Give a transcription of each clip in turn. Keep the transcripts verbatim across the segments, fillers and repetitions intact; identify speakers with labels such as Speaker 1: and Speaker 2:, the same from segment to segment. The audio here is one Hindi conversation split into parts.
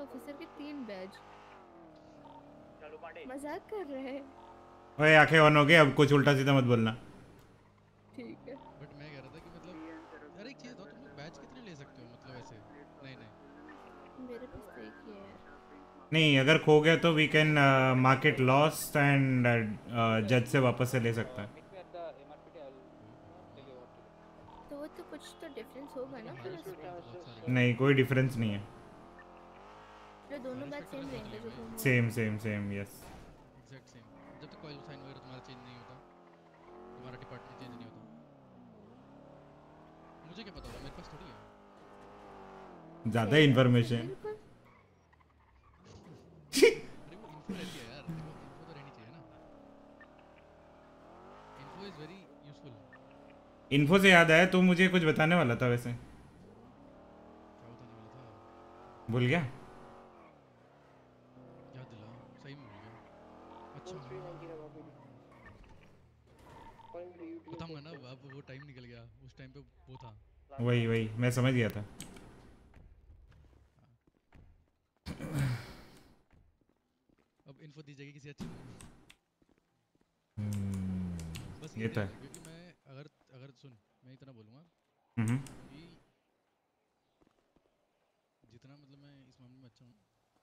Speaker 1: ऑफिसर के तीन बैज। मजाक कर रहे हैं?
Speaker 2: ओए आंखें ऑन हो गए, अब कुछ उल्टा सीधा मत बोलना।
Speaker 1: ठीक है।
Speaker 3: बट मैं कह रहा था कि मतलब यार एक चीज बताओ, तुम लोग बैच कितने ले सकते हो मतलब ऐसे? नहीं नहीं
Speaker 1: मेरे पास तो एक ही है यार।
Speaker 2: नहीं, अगर खो गया तो we can market lost and जज से वापस से ले सकता है।
Speaker 1: तो वो तो कुछ तो डिफरेंस होगा
Speaker 3: मतलब
Speaker 1: ना फिर
Speaker 3: हमारे पास
Speaker 1: उसमें।
Speaker 3: भी तो बहुत सारे हैं।
Speaker 2: नहीं, कोई डिफरेंस नहीं है।
Speaker 1: जो दोनों
Speaker 3: सारे
Speaker 1: बैच
Speaker 3: स्पेक्टर में
Speaker 1: सेम
Speaker 3: बहुत
Speaker 1: रहेंगे जो
Speaker 3: लेंगे।
Speaker 1: गुम हुए।
Speaker 2: Same same same, yes.
Speaker 3: Exact same. जब तक कॉइल साइन वगैरह तुम्हारा चेंज नहीं होता, तुम्हारा डिपार्टमेंट चेंज नहीं होता। मुझे क्या पता होगा, मेरे पास थोड़ी है।
Speaker 2: ज़्यादा
Speaker 1: सही बात है
Speaker 2: इन्फॉर्मेशन।
Speaker 1: बिल्कुल।
Speaker 3: अरे वो इन्फो रहती है यार, देखो इन्फो तो रहनी चाहिए ना। Info is very useful.
Speaker 2: Info से याद आया, तो मुझे कुछ बताने वाला था वैसे।
Speaker 3: क्या बताने वाला था?
Speaker 2: भूल गया।
Speaker 3: याद दिला। सही में भूल गया? अच्छा हाँ, बताऊंगा ना, अब वो टाइम निकल गया। उस टाइम पे वो था।
Speaker 2: वही वही मैं समझ गया था।
Speaker 3: हाँ, अब इन्फो दी जाएगी किसी अच्छे को। बस ये
Speaker 2: ये तो
Speaker 3: ध्यान
Speaker 2: है।
Speaker 3: रखियो कि मैं अगर अगर सुन, मैं इतना बोलूँगा
Speaker 2: हम्म।
Speaker 3: कि जितना मतलब मैं इस मामले में अच्छा हूँ,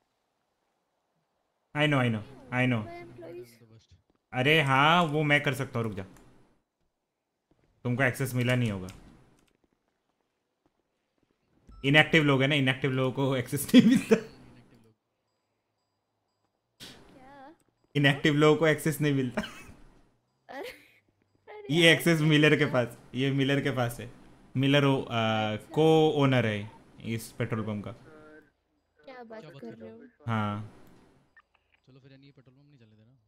Speaker 2: आई नो आई नो
Speaker 1: नहीं
Speaker 2: आई
Speaker 1: होते
Speaker 2: नो।
Speaker 1: भाई
Speaker 3: in real I
Speaker 1: employees.
Speaker 3: Am the best.
Speaker 2: अरे हाँ, वो मैं कर सकता हूँ, रुक जा। तुमको एक्सेस मिला नहीं होगा। इनएक्टिव लोग हैं ना, इनएक्टिव लोगों को एक्सेस नहीं मिलता।
Speaker 3: इनएक्टिव लोग।
Speaker 1: क्या? क्यों?
Speaker 2: इनएक्टिव लोगों को एक्सेस नहीं मिलता।
Speaker 1: अरे अरे
Speaker 2: ये
Speaker 1: यार
Speaker 2: एक्सेस मिलर के
Speaker 1: कैसे?
Speaker 2: पास, ये मिलर के पास है। मिलर ओ, आ,
Speaker 1: अच्छा।
Speaker 2: को ओनर है इस पेट्रोल पंप का।
Speaker 1: क्या
Speaker 3: क्या
Speaker 1: बात
Speaker 3: बात
Speaker 1: कर
Speaker 3: कर रहे
Speaker 1: रहे
Speaker 3: हो?
Speaker 1: हो?
Speaker 2: हाँ।
Speaker 3: चलो फिर यानी ये पेट्रोल पंप नहीं चलने देना।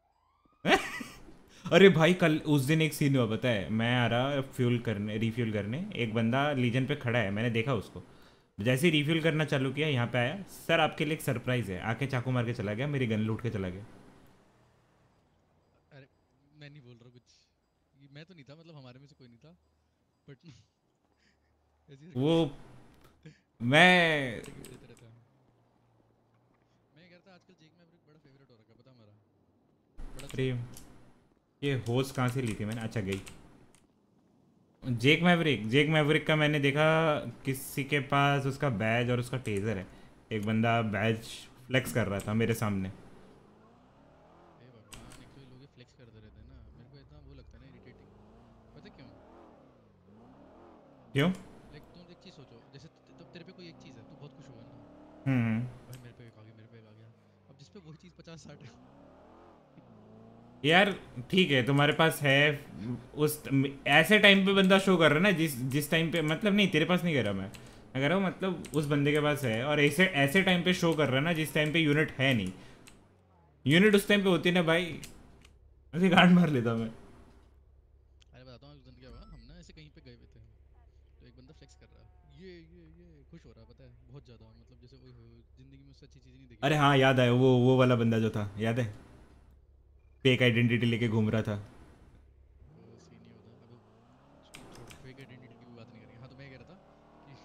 Speaker 2: अरे भाई, कल उस दिन एक सीन हुआ पता है। मैं आ रहा फ्यूल करने, रिफ्यूल करने, एक बंदा लीजन पे खड़ा है, मैंने देखा उसको। जैसे ही रिफ्यूल करना चालू किया, यहाँ पे आया, सर आपके लिए एक सरप्राइज है, आके चाकू मार के चला गया, मेरी गन लूट के चला गया।
Speaker 3: अरे मैं नहीं बोल रहा कुछ, ये मैं तो नहीं था, मतलब हमारे में से कोई नहीं था, बट ऐसी
Speaker 2: वो
Speaker 3: हरकतें
Speaker 2: मैं
Speaker 3: ऐसी हरकतें देते रहता है। मैं कह रहा था आजकल जेक मैवरिक बड़ा फेवरेट हो रखा है, पता है हमारा। बड़ा अच्छा
Speaker 2: अरे
Speaker 3: लगता है।
Speaker 2: ये होस्ट कहाँ से ली थी मैंने, अच्छा गई। जेक मैवरिक, जेक मैवरिक का मैंने देखा किसी के पास उसका बैज और उसका टेजर है। एक बंदा बैज फ्लेक्स कर रहा था मेरे सामने।
Speaker 3: हे भगवान, एक तो ये लोग ये फ्लेक्स करते रहते हैं ना, मेरे को इतना वो लगता है ना इरिटेटिंग। पता है क्यों?
Speaker 2: क्यों?
Speaker 3: लाइक तुम एक चीज़ सोचो, जैसे त- तब तेरे पे कोई एक चीज़ है, तू बहुत खुश होगा ना,
Speaker 2: हम्म।
Speaker 3: भाई मेरे पे एक आ गया, मेरे पे एक आ गया। अब जिस पे वही चीज़ पचास साठ है।
Speaker 2: यार ठीक है, तुम्हारे पास है। उस ऐसे टाइम पे बंदा शो कर रहा है ना, जिस जिस टाइम पे, मतलब नहीं तेरे पास नहीं कर रहा मैं मैं कह रहा हूँ, मतलब उस बंदे के पास है, और ऐसे ऐसे टाइम पे शो कर रहा है ना जिस टाइम पे यूनिट है नहीं। यूनिट उस टाइम पे होती है ना भाई, ऐसे गांड मार लेता मैं।
Speaker 3: अरे बताता हूँ, उस दिन क्या हुआ, हम ना ऐसे कहीं पे गए हुए थे, तो एक बंदा फ्लेक्स कर रहा है, ये ये ये खुश हो रहा है, पता है बहुत ज़्यादा, मतलब जैसे ओए होए जिंदगी में उससे अच्छी चीज़ नहीं देखी
Speaker 2: अरे
Speaker 3: उसने।
Speaker 2: हाँ, याद आया, वो वो वाला बंदा जो था, याद है, फेक आइडेंटिटी लेके घूम रहा था।
Speaker 3: वो सीन नहीं होता अब। छोड़, फेक आइडेंटिटी की भी बात नहीं करेंगे। हाँ तो मैं ये कह रहा था कि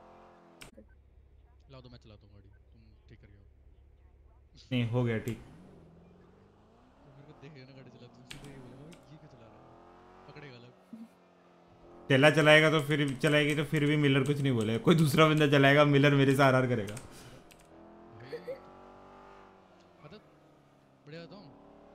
Speaker 3: लाओ दो, मैं चलाता हूँ गाड़ी, तुम ठीक कर आओ।
Speaker 2: नहीं, हो गया ठीक।
Speaker 3: वो मेरे को देखेगा ना गाड़ी चलाते हुए, सीधे ये बोलेगा भाई ये क्यों चला रहा है, पकड़ेगा अलग।
Speaker 2: चला चलाएगा तो फिर चलाएगी तो फिर भी मिलर कुछ नहीं बोलेगा, कोई दूसरा बंदा चलाएगा, मिलर मेरे से आर करेगा।
Speaker 3: भाई तो पता, बढ़िया बताऊँ,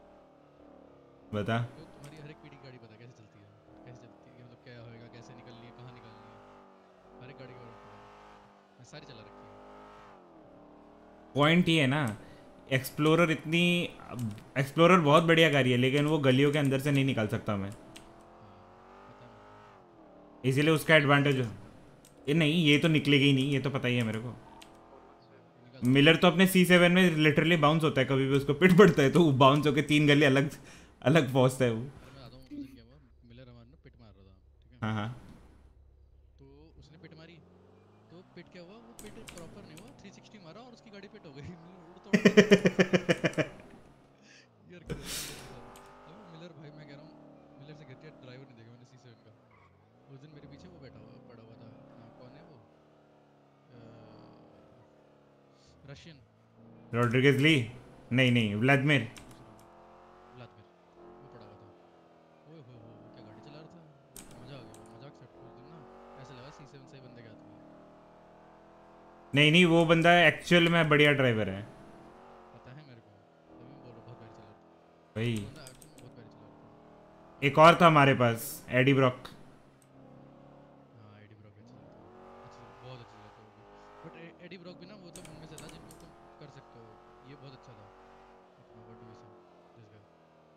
Speaker 2: बता।
Speaker 3: मेरे को तुम्हारी हर एक पीढ़ी की गाड़ी पता है कैसे चलती है, कैसे चलती है, मतलब क्या होएगा, कैसे निकलनी है, कहाँ निकालनी है, हर एक गाड़ी के बारे में पता है। मैं सारी चला रखी है।
Speaker 2: पॉइंट ये है ना, एक्सप्लोरर इतनी एक्सप्लोरर बहुत बढ़िया गाड़ी है, लेकिन वो गलियों के अंदर से नहीं निकाल सकता मैं।
Speaker 3: हाँ पता है मेरे को।
Speaker 2: इसीलिए उसका
Speaker 3: नहीं निकाल
Speaker 2: एडवांटेज।
Speaker 3: सकता है।
Speaker 2: ये नहीं, ये तो निकलेगी ही नहीं, ये तो पता ही है मेरे को।
Speaker 3: निकाल सकता
Speaker 2: मिलर
Speaker 3: है।
Speaker 2: तो अपने सी सेवन में लिटरली बाउंस होता है, कभी भी उसको पिट पड़ता है तो वो बाउंस होकर तीन गली अलग अलग पहुंचता है वो।
Speaker 3: अरे मैं आता हूँ, उस दिन क्या हुआ, मिलर हमारा ना पिट मार रहा था, ठीक है।
Speaker 2: हाँ हाँ।
Speaker 3: तो उसने पिट मारी, तो पिट क्या हुआ, वो पिट प्रॉपर नहीं हुआ, थ्री सिक्सटी मारा और उसकी गाड़ी पिट हो गई। मिलर उड़ता उड़ता नीचे गिर गया। ये हरकत है मिलर के साथ। अबे मिलर भाई मैं कह रहा हूँ, मिलर से घटिया ड्राइवर नहीं देखा मैंने सी सेवन का। उस दिन मेरे पीछे वो बैठा हुआ पड़ा हुआ था अपना, कौन है वो, रशियन
Speaker 2: रॉड्रिगेज ली नहीं नहीं व्लादिमीर
Speaker 3: व्लादिमीर वो पड़ा हुआ था। ओए होए होए वो क्या गाड़ी चला रहा था, मजा आ गया, मजाक सेट उस दिन ना ऐसा लगा सी सेवन से बंदे के हाथ में।
Speaker 2: नहीं नहीं वो बंदा एक्चुअल में बढ़िया ड्राइवर है
Speaker 3: पता है मेरे को, तभी मैं बोल रहा हूँ बहुत प्यारी चला रहा था
Speaker 2: भाई।
Speaker 3: वो बंदा, एक्चुअली में बहुत प्यारी चला रहा था।
Speaker 2: एक और था हमारे पास एडी ब्रॉक।
Speaker 3: हाँ एडी ब्रॉक भी अच्छा चला था, अच्छा बहुत अच्छा चला था वो भी। बट एडी ब्रॉक भी ना मतलब उनमें से था जिनको तुम कर सकते हो, ये बहुत अच्छा था अपना what do we say this guy.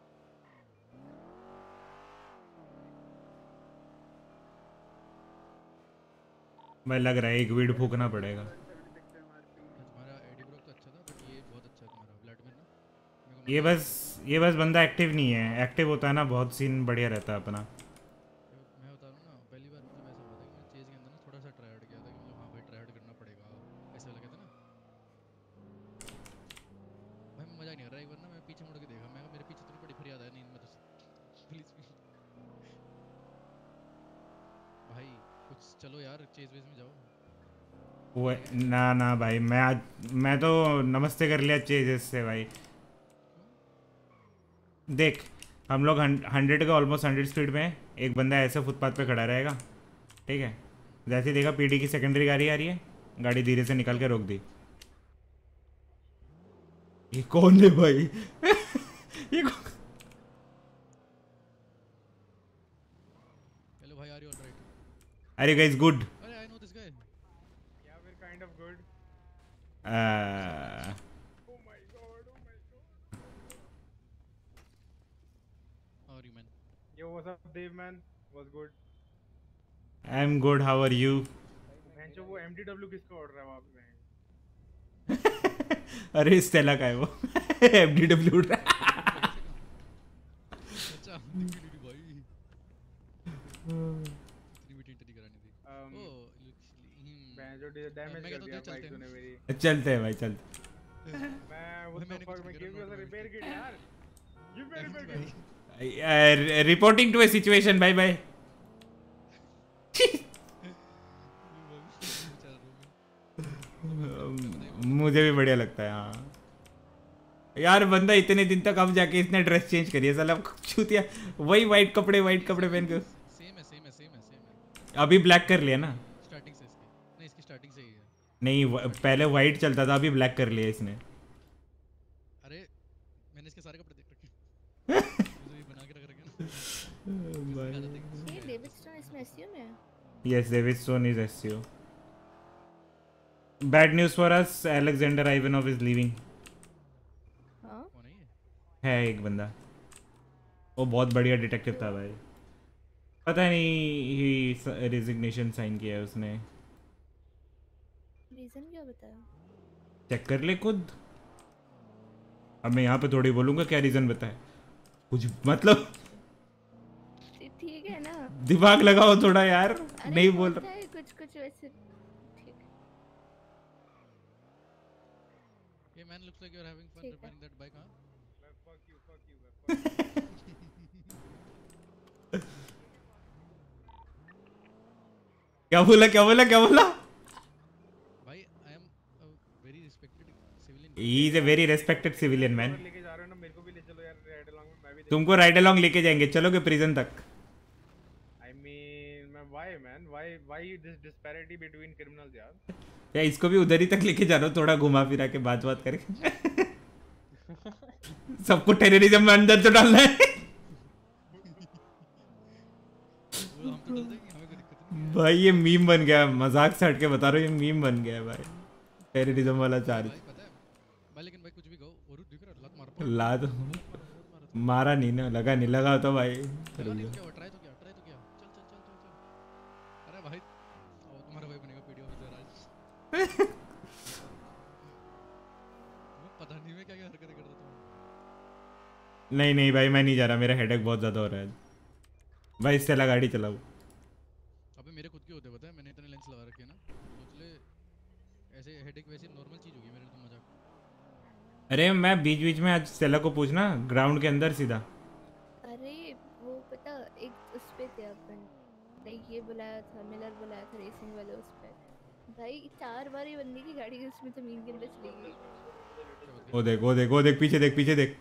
Speaker 2: भाई लग रहा है एक वीड फूकना पड़ेगा।
Speaker 3: हाँ तुम्हारा एडी ब्रॉक तो अच्छा था बट ये बहुत अच्छा है तुम्हारा व्लादिमीर ना, मेरे को
Speaker 2: ये
Speaker 3: मजा आ
Speaker 2: बस
Speaker 3: गया।
Speaker 2: ये बस बंदा एक्टिव नहीं है, एक्टिव होता है ना बहुत सीन बढ़िया रहता है अपना।
Speaker 3: ये मैं बता रहा हूँ ना पहली बार मतलब ऐसा हुआ था कि मैं चेज के अंदर ना थोड़ा सा ट्राई हार्ड किया था कि मतलब हाँ भाई ट्राई हार्ड करना पड़ेगा, ऐसा लगा था ना भाई। मैं मजा नहीं आ रहा, एक बार ना मैं पीछे मुड़ के देखा, मैं कहा मेरे पीछे इतनी बड़ी फरियाद है नींद में तो प्लीज भाई कुछ चलो यार चेज वेज में जाओ।
Speaker 2: वो ना ना भाई मैं आज मैं तो नमस्ते कर लिया चेजेस से भाई।
Speaker 3: क्यों?
Speaker 2: देख हम लोग हंड्रेड का ऑलमोस्ट हंड्रेड स्पीड में हैं, एक बंदा ऐसे फुटपाथ पे खड़ा रहेगा ठीक है। जैसे ही देखा पीडी की सेकेंडरी गाड़ी आ रही है, गाड़ी धीरे से निकाल के रोक दी। ये कौन है भाई ये कौन?
Speaker 3: हेलो भाई आर यू ऑलराइट?
Speaker 2: अरे गाइस गुड।
Speaker 3: अरे I know this guy.
Speaker 4: Yeah, we're kind of good.
Speaker 2: Uh,
Speaker 4: Oh my god, oh my god.
Speaker 3: How are you man?
Speaker 4: Yo, what's up, Dave, man? What's good?
Speaker 2: I am good how are you?
Speaker 4: भैंचो वो M D W किसका ऑर्डर है वहाँ पे?
Speaker 2: अरे स्टेला का है वो एम डी डब्ल्यू उड़ रहा है।
Speaker 3: अच्छा दिख नहीं रही भाई, इतनी भी टिंट नहीं करानी थी।
Speaker 4: Um,
Speaker 3: ओ लुक्स
Speaker 4: भैंचो डैमेज
Speaker 3: मैं
Speaker 4: कर
Speaker 3: कहता हूँ
Speaker 4: दिया
Speaker 3: चलते
Speaker 4: बाइक
Speaker 3: हैं।
Speaker 4: तूने मेरी।
Speaker 2: चलते हैं भाई चलते।
Speaker 4: मैं वो
Speaker 3: भाई मैंने
Speaker 4: तो
Speaker 3: कुछ
Speaker 4: मैं
Speaker 3: नहीं
Speaker 4: गिव
Speaker 3: करा,
Speaker 4: you the
Speaker 3: not
Speaker 4: repair
Speaker 3: worried।
Speaker 4: Kit यार। गिव मी रिपेयर
Speaker 3: भाई
Speaker 4: kit.
Speaker 2: Reporting to a situation bye bye.
Speaker 3: बेचारा रोमिन।
Speaker 2: मुझे भी बढ़िया लगता है हाँ यार। बंदा इतने दिन तक अब जाके इसने ड्रेस चेंज करी है साला चूतिया। वही वाइट कपड़े वाइट कपड़े पहन के
Speaker 3: सेम है सेम है सेम है सेम है
Speaker 2: अभी ब्लैक कर लिया ना।
Speaker 3: स्टार्टिंग से इसकी, नहीं इसकी स्टार्टिंग से ही है।
Speaker 2: नहीं व- पहले वाइट चलता था अभी ब्लैक कर लिया इसने।
Speaker 3: अरे मैंने इसके सारे कपड़े देख रखे हैं। मुझे ये बना के रख रखे हैं ना। इसमें आ जाते हैं कि
Speaker 1: ये डेविडस्टोन इसमें एसयू में है।
Speaker 2: Yes Davidson is SCO. Bad news for us Alexander Ivanov is leaving.
Speaker 1: हाँ
Speaker 3: कौन है ये?
Speaker 2: है एक बंदा वो बहुत बढ़िया डिटेक्टिव था भाई। पता नहीं ही रेजिग्नेशन साइन किया है उसने।
Speaker 1: रीजन क्या बताया?
Speaker 2: चेक कर ले खुद। अब मैं यहाँ पे थोड़ी बोलूँगा क्या रीज़न बताए कुछ मतलब
Speaker 1: ठीक- ठीक है ना।
Speaker 2: दिमाग लगाओ थोड़ा यार।
Speaker 1: अरे
Speaker 2: नहीं बोल
Speaker 1: होता
Speaker 2: रहा।
Speaker 1: है कुछ कुछ वैसे ठीक।
Speaker 3: ये man looks like you are having fun
Speaker 1: ठीक है।
Speaker 3: Repairing that bike. हां
Speaker 4: Fuck you, fuck you, fuck you.
Speaker 2: क्या बोला क्या बोला क्या बोला?
Speaker 3: भाई I am a very respected civilian.
Speaker 2: He is a very respected civilian man.
Speaker 4: अगर लेके जा रहे हो ना मेरे को भी ले चलो यार राइड अलोंग में, मैं भी
Speaker 2: तुमको राइड अलोंग लेके जाएंगे, चलोगे प्रिजन तक।
Speaker 4: आई मीन मैं why man why why this disparity between criminals यार।
Speaker 2: या इसको भी उधर ही तक लेके जा रहा हूँ थोड़ा घुमा फिरा के बात बात करके सबको टेररिज्म में अंदर तो डालना है।
Speaker 3: वो हम तो डल जाएंगे, हमें कोई दिक्कत नहीं
Speaker 2: भाई ये मीम बन गया, मजाक से हट के बता रहा हूँ ये मीम बन गया है भाई टेररिज्म वाला
Speaker 3: है।
Speaker 2: चार्ज।
Speaker 3: भाई पता है भाई, लेकिन भाई कुछ भी कहो और दिख रहा लत मार पा
Speaker 2: ला दो
Speaker 3: मारा था।
Speaker 2: मारा नहीं ना, लगा नहीं लगा तो भाई
Speaker 3: लगा
Speaker 2: रुक
Speaker 3: नहीं
Speaker 2: जाओ।
Speaker 3: तो क्या हुआ, ट्राई तो किया ट्राई तो किया। चल चल चल चल चल। अरे भाई ओ तुम्हारा भाई बनेगा पीडी ऑफिसर आज। तुम्हें पता नहीं मैं क्या क्या हरकतें करता था।
Speaker 2: नहीं नहीं भाई मैं नहीं जा रहा, मेरा हेडेक बहुत ज़्यादा हो रहा है भाई। इससे ला गाड़ी चलाओ।
Speaker 3: अबे मेरे खुद के होते पता है, मैंने इतने लेंस लगा रखे हैं ना, सोच ले ऐसे हेडेक वैसे नॉर्मल चीज होगी मेरे लिए तो मजाक।
Speaker 2: अरे मैं बीच बीच में आज स्टेला को पूछना ग्राउंड के अंदर सीधा।
Speaker 1: अरे वो पता एक उस पे थे अपन, लाइक ये बुलाया था मिलर बुलाया था रेसिंग वाले उस पे। भाई चार बार ये बंदी की गाड़ी उसमें जमीन के अंदर चली गई।
Speaker 3: क्या बात
Speaker 2: वो
Speaker 3: कर
Speaker 2: देख वो देख वो देख पीछे देख पीछे देख।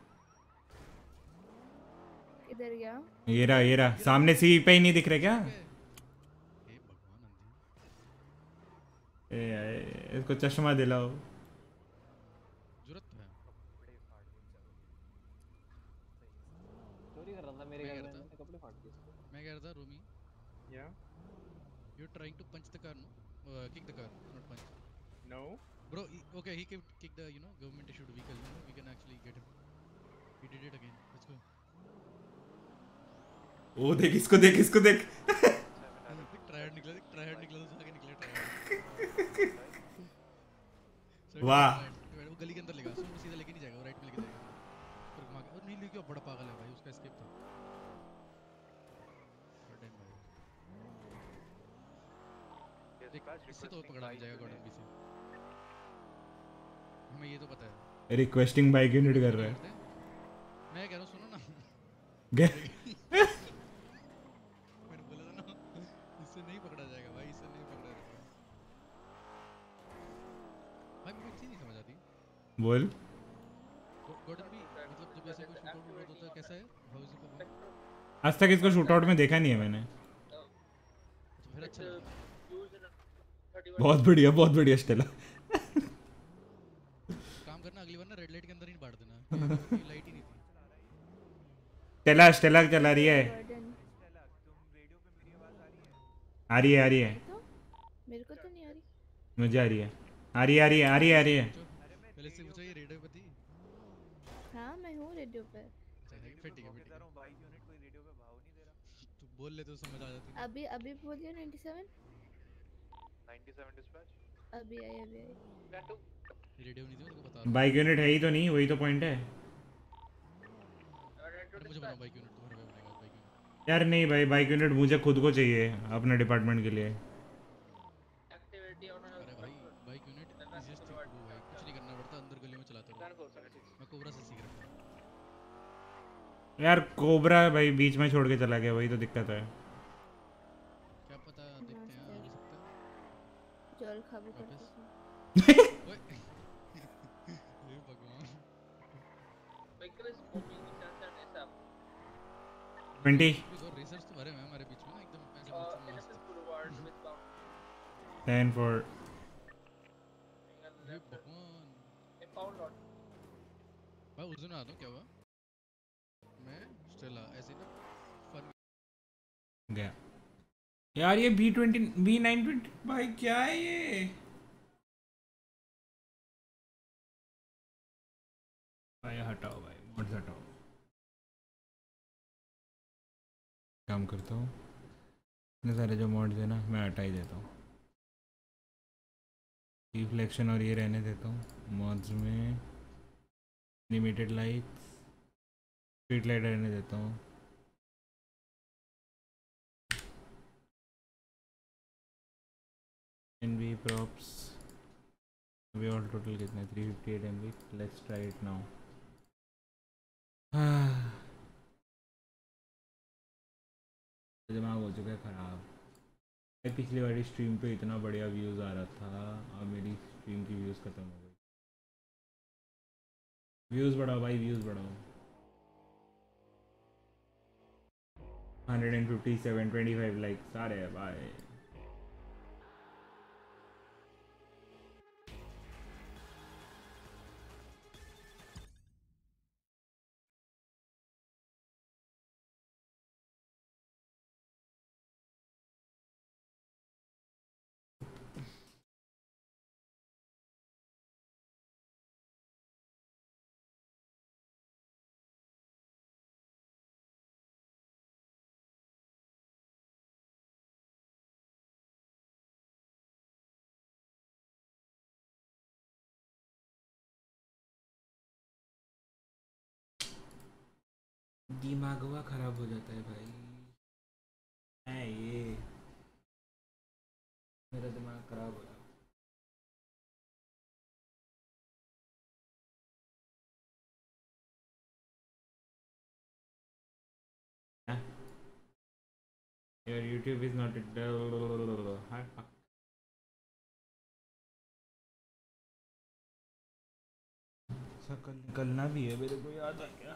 Speaker 1: किधर गया?
Speaker 2: ये रहा ये रहा सामने सी पे ही नहीं दिख रहा क्या?
Speaker 3: हे भगवान अंधी
Speaker 2: ए, ए, इसको चश्मा दिलाओ।
Speaker 3: जरूरत है।
Speaker 5: चोरी कर रहा था मेरे
Speaker 3: मैं
Speaker 5: घर
Speaker 3: कह
Speaker 5: में,
Speaker 3: रहा था
Speaker 5: मैंने कपड़े फाड़ दिए इसके।
Speaker 3: मैं कह रहा था रोमी,
Speaker 4: Yeah.
Speaker 3: You are trying to punch the car, no kick the car, not punch
Speaker 4: No.
Speaker 3: Bro. Okay he kicked the you know government issued vehicle, you know we can actually get him. He did it again, let's go.
Speaker 2: वो देख इसको देख इसको देख।
Speaker 3: एक ट्रायड निकला, एक ट्रायड निकला तो आगे निकला ट्रायड।
Speaker 2: वाह।
Speaker 3: वो गली के अंदर लेगा, सो सीधा लेके नहीं जाएगा, वो राइट में लेके जाएगा और घुमा के। और नहीं लेके, बड़ा पागल है भाई, उसका एस्केप था। गॉडम भाई, देख इससे तो पकड़ा नहीं जाएगा गॉडम भी से, हमें ये तो पता है।
Speaker 2: रिक्वेस्टिंग बाइक यूनिट कर रहा है।
Speaker 3: मैं कह रहा हूँ सुनो ना,
Speaker 2: गे-
Speaker 3: मैंने बोला था ना इससे नहीं पकड़ा जाएगा भाई, इससे नहीं पकड़ा जाएगा भाई। मेरे को एक चीज़ नहीं समझ आती,
Speaker 2: बोल।
Speaker 3: गॉडन भी मतलब जब ऐसे कोई शूट आउट होता है कैसा है, हाउ इज इट परफॉर्म?
Speaker 2: आज तक इसको शूट आउट में देखा नहीं है मैंने।
Speaker 3: तो फिर अच्छा लगता है।
Speaker 2: बहुत बढ़िया बहुत बढ़िया स्टेला।
Speaker 3: काम करना अगली बार ना रेड लाइट के अंदर ही बांट देना, लाइट ही नहीं थी।
Speaker 2: स्टेला स्टेला चला रही है।
Speaker 1: गॉर्डन
Speaker 2: आ रही है आ रही है।
Speaker 1: तो मेरे को तो नहीं आ रही।
Speaker 2: मुझे आ रही है आ रही है आ रही है आ रही है आ रही है।
Speaker 3: पूछो पहले से पूछो, ये रेडियो पे थी?
Speaker 1: हाँ मैं हूँ रेडियो पे।
Speaker 3: अच्छा है, फिर ठीक है, फिर ठीक है।
Speaker 5: बाइक यूनिट कोई रेडियो पे भाव नहीं दे रहा।
Speaker 3: तू बोल ले तो समझ आ जाती ना।
Speaker 1: अभी अभी बोलिए सत्तानवे।
Speaker 5: सत्तानवे डिस्पैच।
Speaker 1: अभी आई अभी आई।
Speaker 3: ये रेडियो नहीं थी, मैं तेरे को बता रहा हूँ।
Speaker 2: बाइक यूनिट है ही तो नहीं, वही तो पॉइंट है।
Speaker 3: अरे मुझे बनाओ बाइक यूनिट, तू घर पे बनेगा बाइक यूनिट।
Speaker 2: यार नहीं भाई बाइक यूनिट मुझे खुद को चाहिए अपने डिपार्टमेंट के लिए।
Speaker 3: अरे भाई bike unit easiest thing to do भाई, कुछ नहीं करना पड़ता, अंदर गली में चलाते रहो। मैं कोबरा से सीख रहा हूँ।
Speaker 2: यार कोबरा भाई बीच में छोड़ के चला गया, वही तो दिक्कत है।
Speaker 3: क्या पता, देखते हैं, हो सकता है
Speaker 1: जल खाबू
Speaker 3: वापस।
Speaker 1: करते थे।
Speaker 3: ओए हे भगवान,
Speaker 2: ट्वेंटी
Speaker 3: और रेसर्स तो भरे हुए हैं हमारे बीच में ना, एकदम ऐसे मस्त।
Speaker 2: Ten for.
Speaker 3: हे भगवान भाई, उस दिन आता हूँ क्या हुआ, मैं स्टेला ऐसे ना फन
Speaker 2: गया यार ये B twenty B nine twenty भाई क्या है ये? भाई हटाओ भाई मोड्स हटाओ। काम करता हूँ, इतने सारे जो मॉड्स है ना मैं हटा ही देता हूँ। रिफ्लेक्शन और ये रहने देता हूँ मॉड्स में। लिमिटेड लाइट्स स्ट्रीट लाइट रहने देता हूँ। एन बी प्रॉप्स अभी ऑल टोटल कितना है? Three fifty eight M B. Let's try it now. दिमाग हो चुका है ख़राब। पिछली वाली स्ट्रीम पे इतना बढ़िया व्यूज़ आ रहा था, अब मेरी स्ट्रीम की व्यूज़ ख़त्म हो गई। व्यूज़ बढ़ाओ भाई व्यूज़ बढ़ाओ। Hundred and fifty seven twenty five like सारे है भाई। दिमाग हुआ ख़राब हो जाता है भाई। है ये मेरा दिमाग ख़राब हो रहा है। Your YouTube is not a अच्छा कल निकलना भी है मेरे को, याद आ गया।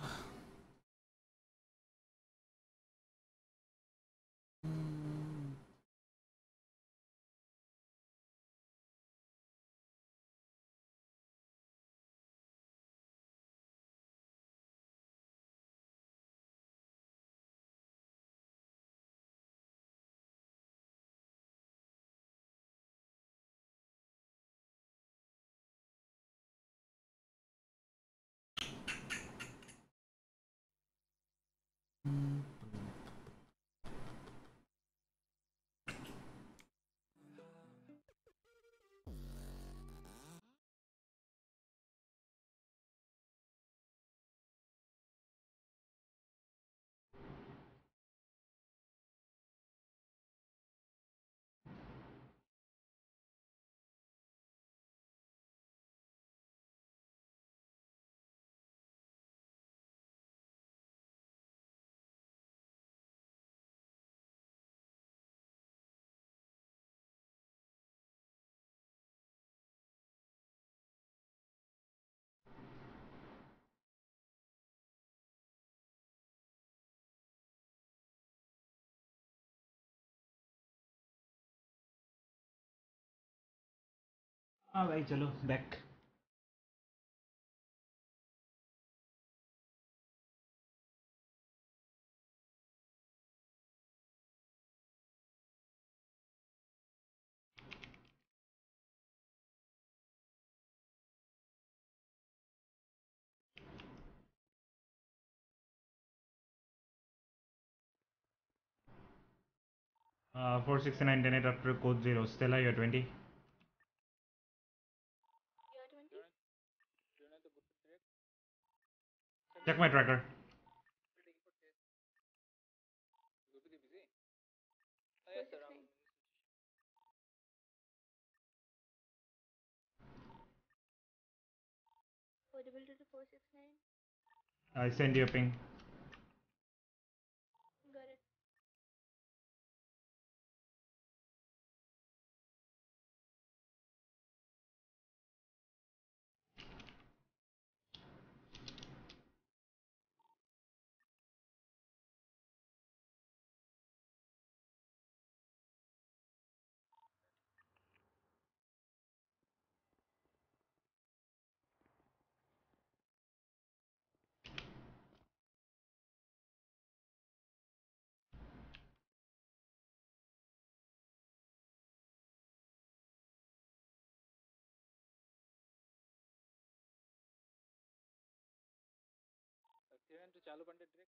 Speaker 2: हाँ भाई चलो back. Uh, four six nine ten eight after code zero. Stella, you're twenty.
Speaker 1: You're twenty?
Speaker 2: Check my tracker.
Speaker 1: Yes, sir. I'm four double two to four six nine.
Speaker 2: I send you a ping.
Speaker 1: Got it.
Speaker 5: to Chalu Pandit direct.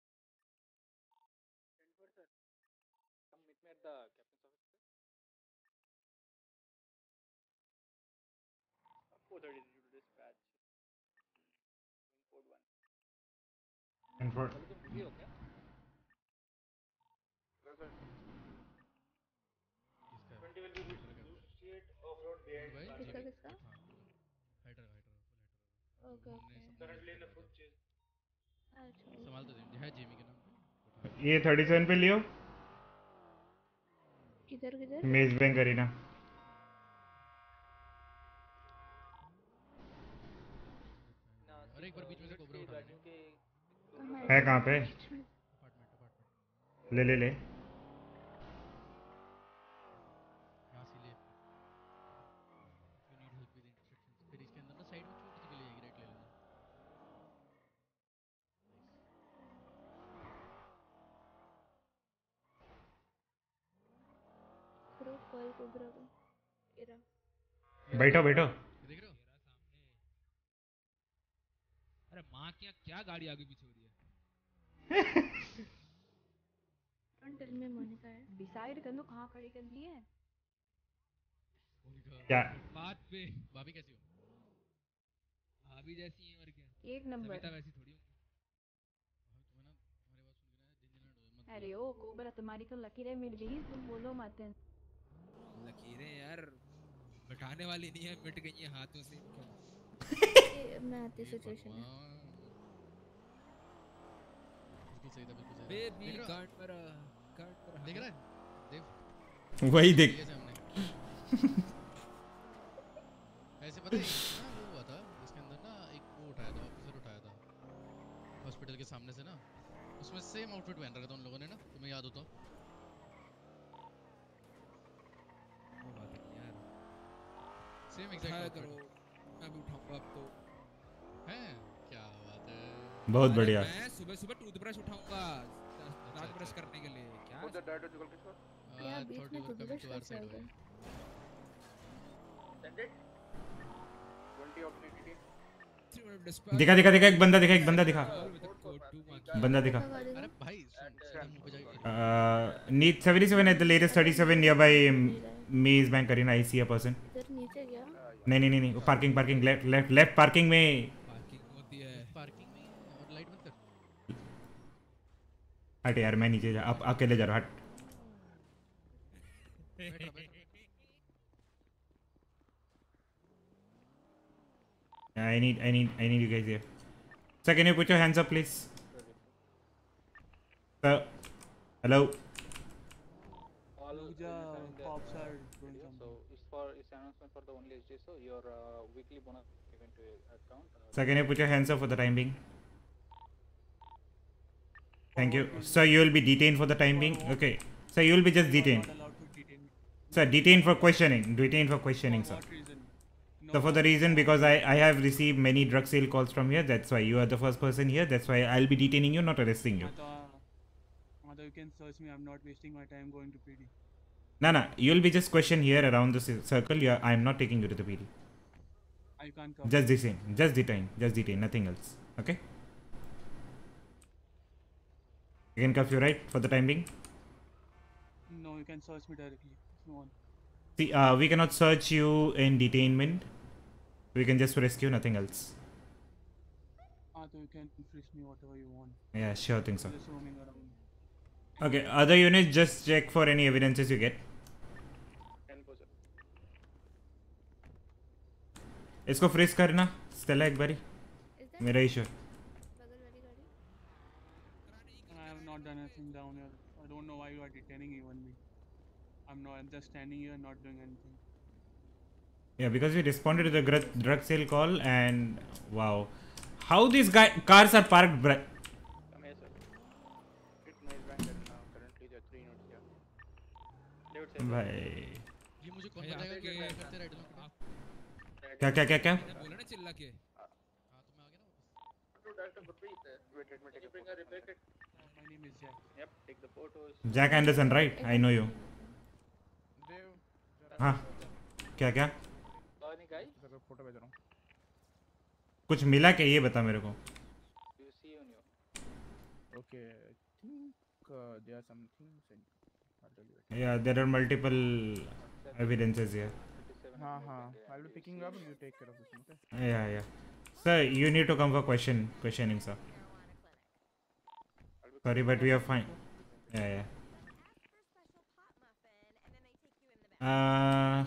Speaker 5: ten four sir. Come meet me at the captain's office. four thirty due to dispatch. Code one.
Speaker 2: And for
Speaker 5: चलो तुम busy हो क्या? Sir sir.
Speaker 3: किसका है?
Speaker 4: twenty will be negotiate off-road behind
Speaker 3: भाई?
Speaker 1: किसका
Speaker 4: Karnataka.
Speaker 1: किसका?
Speaker 3: हाँ Hydra Hydra full Hydra
Speaker 1: okay
Speaker 3: हमने
Speaker 1: ओके।
Speaker 3: सबने
Speaker 4: Currently in
Speaker 3: मिलकर
Speaker 4: the
Speaker 3: करा
Speaker 4: foot
Speaker 3: था।
Speaker 4: chase.
Speaker 1: अच्छा
Speaker 3: संभाल तो दे- है जेमी के नाम पे उठा लो।
Speaker 2: ये थर्टी सेवन पे लियो।
Speaker 1: किधर किधर?
Speaker 2: मेज बैंक करीना।
Speaker 3: अरे एक बार बीच में से कोबरा उठा लेंगे।
Speaker 1: कहाँ
Speaker 2: है कहाँ पे?
Speaker 1: बीच में?
Speaker 3: अपार्टमेंट अपार्टमेंट
Speaker 2: ले ले ले।
Speaker 3: यहाँ से ले। You need help with instructions. फिर इसके अंदर ना साइड में छोटी सी गली आएगी, राइट ले लेना।
Speaker 1: करो कॉल कोबरा को। इरा।
Speaker 2: बैठो बैठो।
Speaker 3: ये देख रहे हो? अरे माँ क्या क्या गाड़ी आगे पीछे हो रही है?
Speaker 1: Don't tell me मोनिका है।
Speaker 6: डिसाइड कर लो कहाँ खड़ी करनी है।
Speaker 3: मोनिका
Speaker 2: क्या?
Speaker 3: बात पे। भाभी कैसी हो? भाभी जैसी हैं और क्या?
Speaker 6: एक नंबर।
Speaker 3: सविता वैसी थोड़ी होंगी। भाभी तुम्हें ना तुम्हारी बात सुन के ना झंझनाहट हो मत।
Speaker 6: अरे ओ कोबरा तुम्हारी तो लकीरें मिल गई, तुम बोलो मत।
Speaker 3: लकीरें यार बैठाने वाली नहीं है, मिट गई हैं हाथों से।
Speaker 1: ये मैं आती सिचुएशन है।
Speaker 3: बिल्कुल सही था, बिल्कुल सही था।
Speaker 7: बेबी
Speaker 3: देख रहा
Speaker 7: काट मेरा काट मेरा
Speaker 3: देख रहा है? देव
Speaker 2: वही देख।
Speaker 3: लिए थे हमने। ऐसे पता है ना वो हुआ था जिसके अंदर ना एक वो हॉस्पिटल के सामने से ना, उसमें सेम आउटफिट पहन रखा था उन लोगों ने ना, तुम्हें याद हो तो?
Speaker 7: वो बात नहीं यार,
Speaker 3: सेम
Speaker 7: उठाया
Speaker 3: एग्जैक्ट
Speaker 7: करो,
Speaker 3: आउटफिट
Speaker 7: मैं भी उठाऊंगा अब तो।
Speaker 3: है। क्या बात है।
Speaker 2: बहुत
Speaker 7: अरे
Speaker 2: बढ़िया।
Speaker 7: मैं सुबह सुबह टूथब्रश उठाऊंगा दांत ब्रश करने के लिए। क्या
Speaker 5: Put the diagonal kishore.
Speaker 1: यार
Speaker 3: आई
Speaker 1: बीच
Speaker 3: थॉट
Speaker 1: में
Speaker 3: you were coming
Speaker 1: toothbrush
Speaker 3: to our
Speaker 1: कैसे आ
Speaker 3: साइड
Speaker 1: गया?
Speaker 3: भाई।
Speaker 5: Send it. twenty of nitty.
Speaker 2: दिखा दिखा दिखा एक बंदा दिखा एक बंदा दिखा बंदा दिखा
Speaker 1: कहाँ गाड़ी
Speaker 3: अरे
Speaker 1: में?
Speaker 3: भाई सुन, सीधा मुंह पे जाके
Speaker 2: need seventy seven at the latest thirty seven nearby Maze Bank Kareena I see a person.
Speaker 1: इधर नीचे गया।
Speaker 2: नहीं नहीं नहीं नहीं parking parking left left left parking में।
Speaker 7: पार्किंग होती है।
Speaker 3: पार्किंग में और लाइट बंद कर।
Speaker 2: हट यार मैं नीचे जा आप अकेले जा रहा हट।
Speaker 3: बैठ रहा, बैठ रहा।
Speaker 2: I need I need I need you guys here. Sir, can you put your hands up, please? Sir, hello.
Speaker 5: All
Speaker 8: Pooja, cops are doing
Speaker 5: so
Speaker 8: something.
Speaker 5: it's for it's announcement for the only H D. So your uh, weekly bonus given to your account. Uh,
Speaker 2: Sir, can you put your hands up for the time being? Thank you. Sir, you will be detained for the time being. Okay. Sir, you will be just
Speaker 8: You are
Speaker 2: detained.
Speaker 8: not allowed to detain me.
Speaker 2: Sir, detained for questioning. Detained for questioning,
Speaker 8: For
Speaker 2: sir.
Speaker 8: what reason?
Speaker 2: So for the reason because I, I have received many drug sale calls from here. That's why you are the first person here. That's why I'll be detaining you, not arresting you.
Speaker 8: Mata, Mata, you can search me. I'm not wasting my time going to P D.
Speaker 2: No, no. You'll be just questioned here around the ci- circle. You are, I'm not taking you to the P D.
Speaker 8: I can't come.
Speaker 2: Just the same. Just detain. Just detain. Nothing else. Okay? You can cuff you, right? For the time being?
Speaker 8: No, you can search me directly. If you want.
Speaker 2: See, uh, we cannot search you in detainment. We can just rescue, nothing else.
Speaker 8: Ah, so you can frisk me whatever you want.
Speaker 2: Yeah, sure thing, sir.
Speaker 8: Just roaming around.
Speaker 2: Okay, other units, just check for any evidences you get.
Speaker 5: ten percent.
Speaker 2: इसको फ्रीज करना स्टेला एक बारी
Speaker 1: Is that
Speaker 2: मेरा इशू
Speaker 1: बगल वाली गाड़ी?
Speaker 8: I have not done anything down here. I don't know why you are detaining even me. I'm not. I'm just standing here, not doing anything.
Speaker 2: Yeah, because we responded to the gr- drug sale call and wow, how these guy cars are parked. Br-
Speaker 5: Come here, sir. It's nice bank and now currently there are three notes here. David say
Speaker 2: भाई
Speaker 3: ये मुझे कौन
Speaker 7: भाई,
Speaker 3: बताएगा कि
Speaker 7: आपके-
Speaker 3: क्या करते राइट लोग?
Speaker 7: आप
Speaker 2: क्या क्या क्या क्या
Speaker 7: मैंने बोला ना चिल्ला के।
Speaker 3: हाँ तो मैं आ गया ना वापस।
Speaker 5: to director Gurpreet. Wait, let me take a bring a repair kit.
Speaker 8: My name is Jack.
Speaker 5: Yep, take the photos.
Speaker 2: Jack Anderson right I know you
Speaker 4: Dev
Speaker 2: हाँ क्या क्या
Speaker 5: Saw any guy?
Speaker 4: Sir photo भेज रहा हूँ।
Speaker 2: कुछ मिला क्या ये बता मेरे को
Speaker 5: You see on your.
Speaker 4: Okay, I think uh, there are some things. And I'll tell you.
Speaker 2: yeah there are multiple evidences here
Speaker 5: thirty-seven
Speaker 4: हाँ
Speaker 5: of
Speaker 4: हाँ,
Speaker 5: bank, yeah,
Speaker 4: I'll be
Speaker 5: you
Speaker 4: picking
Speaker 5: see.
Speaker 4: up. You take care of this. Okay.
Speaker 2: yeah yeah sir you need to come for question questioning sir
Speaker 5: I'll be
Speaker 2: sorry but we are fine yeah yeah uh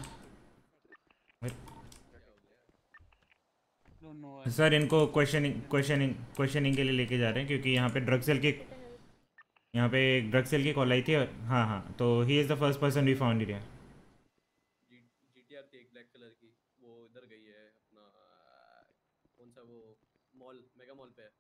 Speaker 8: Don't know. why.
Speaker 2: Sir इनको क्वेश्चनिंग क्वेश्चनिंग क्वेश्चनिंग के लिए लेके जा रहे हैं क्योंकि यहाँ पे ड्रग सेल की यहाँ पे ड्रग सेल की कॉल आई थी और हाँ हाँ तो he is the first person we found it here
Speaker 9: GTR थी एक ब्लैक कलर की, वो इधर गई है अपना कौन सा वो मॉल, मेगा मॉल पे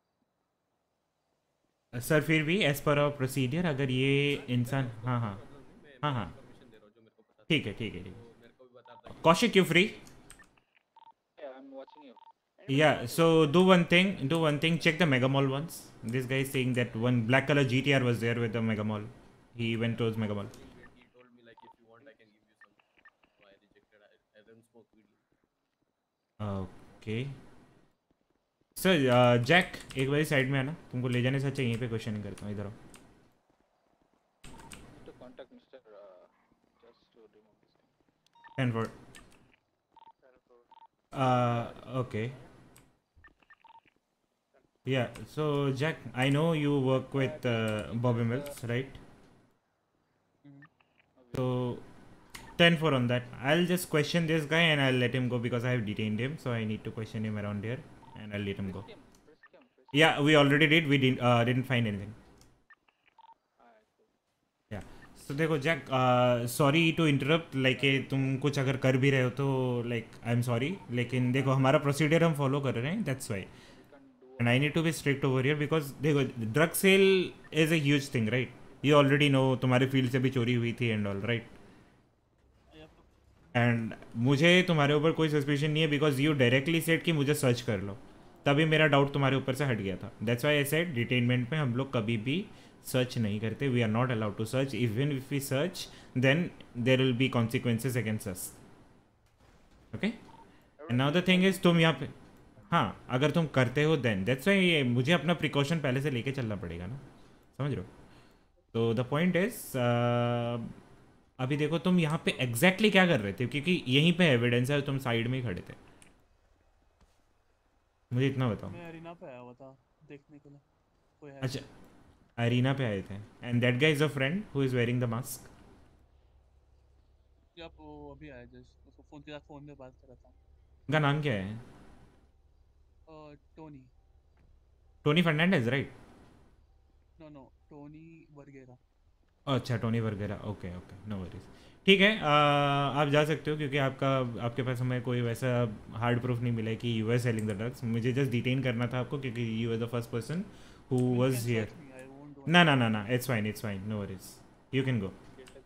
Speaker 9: है।
Speaker 2: सर फिर भी एज पर आवर प्रोसीजर अगर ये इंसान हाँ हाँ
Speaker 9: मैं
Speaker 2: हाँ हाँ
Speaker 9: इन्फॉर्मेशन दे रहा हूँ जो मेरे को पता
Speaker 2: ठीक है ठीक है ठीक
Speaker 9: तो मेरे को भी बता था
Speaker 2: है Kaushik you free
Speaker 5: Yeah, I'm watching you.
Speaker 2: yeah so do one thing do one thing check the mega mall once this guy is saying that one black color G T R was there with the mega mall he went towards mega mall
Speaker 9: he told me like if you want I can give you some, so I rejected. I, I don't smoke weed.
Speaker 2: okay sir Jack एक बारी साइड में आना तुमको ले जाने से अच्छा यहीं पे क्वेश्चनिंग करता हूँ इधर आओ
Speaker 5: Need to contact Mister Uh, just to remove this thing.
Speaker 2: Ten four Uh, okay. Yeah, so Jack, I know you work with uh, Bobby Mills, right?
Speaker 8: Mhm.
Speaker 2: So ten four on that. I'll just question this guy and I'll let him go because I have detained him. So I need to question him around here and I'll let him go.
Speaker 5: Frisk him, frisk him, frisk
Speaker 2: Yeah, we already did. We didn't uh, didn't find anything.
Speaker 5: him. Alright, cool.
Speaker 2: Yeah. So देखो Jack sorry to interrupt like तुम कुछ अगर कर भी रहे हो तो लाइक आई एम सॉरी लेकिन देखो हमारा प्रोसीजर हम फॉलो कर रहे हैं that's why
Speaker 5: You can do
Speaker 2: And I need to be strict over here because देखो drug sale is a huge thing, right? You already know तुम्हारे फील्ड से भी चोरी हुई थी and all, right? एंड मुझे तुम्हारे ऊपर कोई सस्पिशन नहीं है बिकॉज यू डायरेक्टली सेड कि मुझे सर्च कर लो, तभी मेरा डाउट तुम्हारे ऊपर से हट गया था. That's why I said detainment में हम लोग कभी भी सर्च नहीं करते. We are not allowed to search. Even if we search then there will be consequences against us. Okay, and now the thing is तुम यहाँ पे, हाँ अगर तुम करते हो देन दैट्स व्हाई मुझे अपना प्रिकॉशन पहले से लेके चलना पड़ेगा ना, समझ रहे हो? तो द पॉइंट इज अभी देखो तुम यहाँ पे एग्जैक्टली exactly क्या कर रहे थे, क्योंकि यहीं पे एविडेंस है, तुम साइड में ही खड़े थे. मुझे इतना बताओ.
Speaker 8: मैं अरीना पे आया हुआ था देखने के लिए कोई है.
Speaker 2: अच्छा, अरीना पे आए थे. And that guy is a friend who is wearing the mask.
Speaker 8: या वो अभी आया जस्ट, उसको फोन के साथ फोन में बात कर रहा था.
Speaker 2: उनका नाम क्या है?
Speaker 8: Tony.
Speaker 2: Tony Fernandes, right?
Speaker 8: No no Tony Vergara.
Speaker 2: अच्छा, Tony Vergara. Okay okay, no worries. ठीक है, आ, आप जा सकते हो क्योंकि आपका आपके पास हमें कोई वैसा हार्ड प्रूफ नहीं मिला है कि you are selling the drugs. मुझे जस्ट डिटेन करना था आपको क्योंकि you are the first person who was here. ना ना ना ना, it's fine, it's fine, no worries, you can go.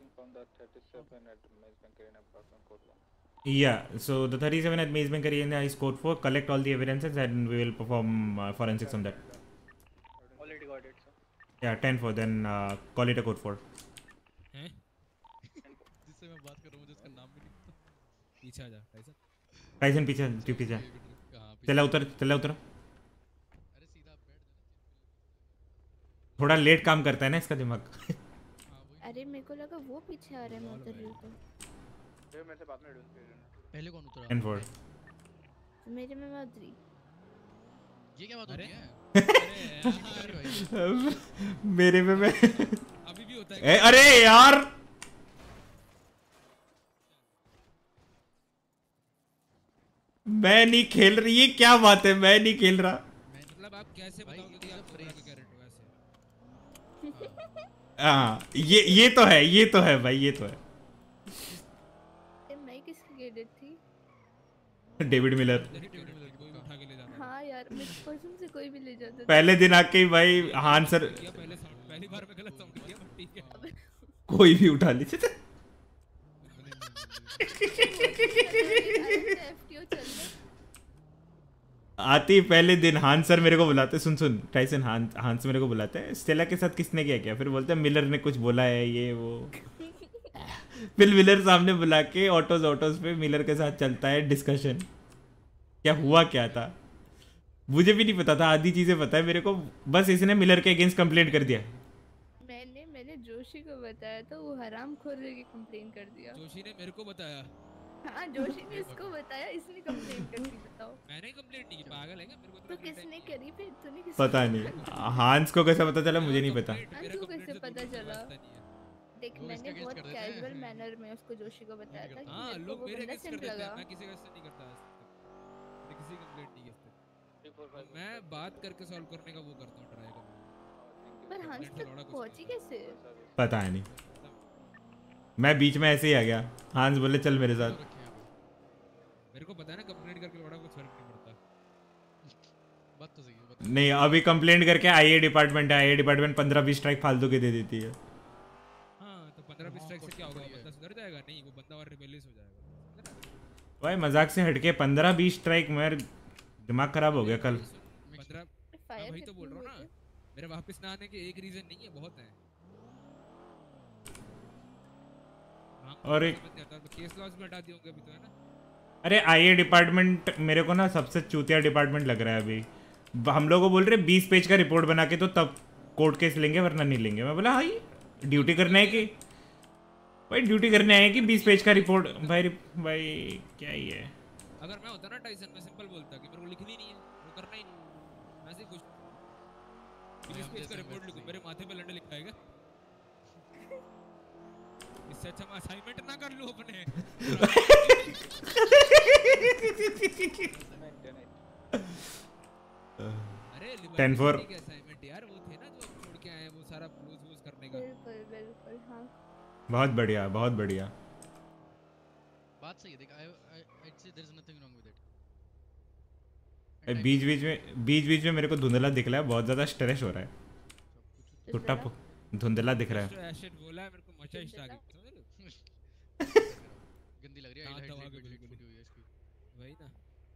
Speaker 2: Yeah, so the thirty-seven at Maze Bank Arena is code four. Collect all the evidences and we will perform uh, forensics on that.
Speaker 5: Already got it, sir.
Speaker 2: Yeah, ten four. Then uh, call it a code four.
Speaker 7: हैं?
Speaker 3: जिससे मैं बात कर रहा हूँ मुझे उसका नाम भी नहीं पता.
Speaker 7: पीछे आ जा टाइसन.
Speaker 2: टाइसन पीछे, तू पीछे.
Speaker 3: कहाँ पीछे?
Speaker 2: चला उतर, चला उतर.
Speaker 3: अरे सीधा बैठ जाना.
Speaker 2: थोड़ा लेट काम करता है ना इसका दिमाग.
Speaker 3: हाँ वही.
Speaker 1: अरे मेरे को लगा वो पीछे आ रहा है, मैं उतर रही हूँ तो.
Speaker 5: ये मेरे से बात नहीं डूब.
Speaker 3: पहले कौन उतरा?
Speaker 2: ten four.
Speaker 1: मेरे में मैं उतरी.
Speaker 3: ये क्या बात हो
Speaker 7: अरे?
Speaker 3: रही है?
Speaker 7: अरे
Speaker 3: अरे भाई.
Speaker 2: मेरे में मैं
Speaker 7: अभी भी होता है.
Speaker 2: ए, अरे यार मैं नहीं खेल रही. ये क्या बात है, मैं नहीं खेल रहा.
Speaker 7: मैं मतलब आप कैसे बताओगे कि आप कोबरा के कैरेक्टर वैसे?
Speaker 2: हाँ, ये ये तो है, ये तो है भाई, ये तो है.
Speaker 1: मैं किसकी क्रेडिट थी?
Speaker 2: David Miller.
Speaker 7: कोई भी उठा के ले जाता है.
Speaker 1: हाँ यार, मेरे कसम से कोई भी ले जाता था.
Speaker 2: पहले दिन आके ही भाई हान सर
Speaker 7: किया पहले साउंड, पहली बार में गलत साउंड किया, बट ठीक है.
Speaker 2: कोई भी उठा ले.
Speaker 1: एफटीओ चल रहा.
Speaker 2: आती पहले दिन हान सर मेरे को बुलाते. सुन सुन टाइसन, हान हान से मेरे को बुलाते हैं, स्टेला के साथ किसने क्या किया, फिर बोलते हैं मिलर ने कुछ बोला है ये वो. फिर मिलर सामने बुला के ऑटोज ऑटोज पे मिलर के साथ चलता है डिस्कशन. क्या हुआ क्या था मुझे भी नहीं पता था, आधी चीजें पता है मेरे को. बस इसने मिलर के अगेंस्ट कंप्लेंट कर दिया.
Speaker 1: मैंने मैंने जोशी को बताया तो वो हराम खोर के कंप्लेन कर दिया.
Speaker 7: जोशी ने मेरे को बताया.
Speaker 1: हाँ, जोशी ने इसको बताया, इसने कंप्लेन कर दी. बताओ,
Speaker 7: मैंने कंप्लेंट नहीं की. पागल है क्या? मेरे को
Speaker 1: तो
Speaker 7: इतना
Speaker 1: किसने करी फिर? तूने किसने?
Speaker 2: पता नहीं हांस को कैसे पता चला, मुझे नहीं पता.
Speaker 1: हाँ, तू कैसे पता चला? देख,
Speaker 3: वो
Speaker 1: मैंने
Speaker 3: इसका
Speaker 1: बहुत
Speaker 3: against कर देते हैं।
Speaker 1: कैजुअल मैनर में उसको जोशी को बताया था कि
Speaker 7: हाँ,
Speaker 1: मेरे को
Speaker 7: लोग
Speaker 1: वो
Speaker 7: मेरे
Speaker 1: बंदा
Speaker 7: अगेंस्ट कर
Speaker 1: सिंप
Speaker 7: देते
Speaker 1: लगा.
Speaker 7: हैं. मैं किसी का नहीं करता आज तक. मैंने किसी कंप्लेंट नहीं की आज तक.
Speaker 5: three four five.
Speaker 7: मैं बात करके सॉल्व करने का वो करता हूँ, ट्राई करता हूँ.
Speaker 1: पर हंस तक पहुंची कैसे?
Speaker 2: पता है नहीं, मैं बीच में ऐसे ही आ गया. हांस बोले चल मेरे साथ.
Speaker 3: रखे हैं अभी.
Speaker 7: मेरे को पता है ना, कंप्लेंट करके बड़ा कुछ फर्क नहीं पड़ता.
Speaker 3: बात तो सही है. बात
Speaker 2: नहीं, अभी कंप्लेंट करके आईए डिपार्टमेंट है, आईए डिपार्टमेंट पंद्रह बीस स्ट्राइक फालतू के दे देती है.
Speaker 7: हाँ, तो पंद्रह बीस स्ट्राइक से क्या होगा? बंदा सुधर जाएगा? नहीं, वो बंदा और रिबेलियस हो जाएगा.
Speaker 2: भाई मजाक से हटके पंद्रह बीस स्ट्राइक मेरा दिमाग खराब हो गया कल.
Speaker 7: पंद्रह.
Speaker 1: फायर
Speaker 7: वही तो बोल रहा हूँ ना, मेरे वापस ना आने के एक रीजन नहीं है, बहुत है.
Speaker 2: और एक
Speaker 7: केस लॉस भी हटा दिए होंगे अभी तो, है ना?
Speaker 2: अरे आईए डिपार्टमेंट मेरे को ना सबसे चूतिया डिपार्टमेंट लग रहा है अभी. हम लोग को बोल रहे बीस पेज का रिपोर्ट बना के तो तब कोर्ट केस लेंगे वरना नहीं लेंगे. मैं बोला भाई ड्यूटी करना है कि भाई ड्यूटी करने आए कि बीस पेज का रिपोर्ट. भाई भाई क्या ही है.
Speaker 7: अगर मैं होता ना टाइसन, मैं सिंपल बोलता कि मेरे को लिखनी नहीं है, वो करना ही नहीं. मैं ऐसे कुछ बीस पेज का रिपोर्ट लिखूं, मेरे माथे पे लंडे लिखा है क्या? इससे अच्छा मैं असाइनमेंट ना कर लूं अपने. अरे
Speaker 2: ten four.
Speaker 7: असाइनमेंट यार वो थे ना जो छोड़ के आए, वो सारा क्लोज वूज करने का.
Speaker 1: बिल्कुल बिल्कुल. हाँ,
Speaker 2: बहुत बढ़िया, बहुत बढ़िया.
Speaker 3: बात सही है. देख, I I say there is nothing wrong with it.
Speaker 2: बीच बीच में बीच बीच में मेरे को धुंधला दिख रहा है, बहुत ज्यादा स्ट्रेस हो रहा है। टुट्टा पु- धुंधला दिख रहा है।
Speaker 7: एसिड बोला है मेरे को मचाइस्ट आ गई समझ रहे हो?
Speaker 3: गंदी लग रही है
Speaker 7: दांत
Speaker 3: हाइलाइट
Speaker 7: दबा के
Speaker 3: लिक्विड
Speaker 7: बिल्कुल।
Speaker 3: फूटी हुई है इसकी।
Speaker 7: वही ना।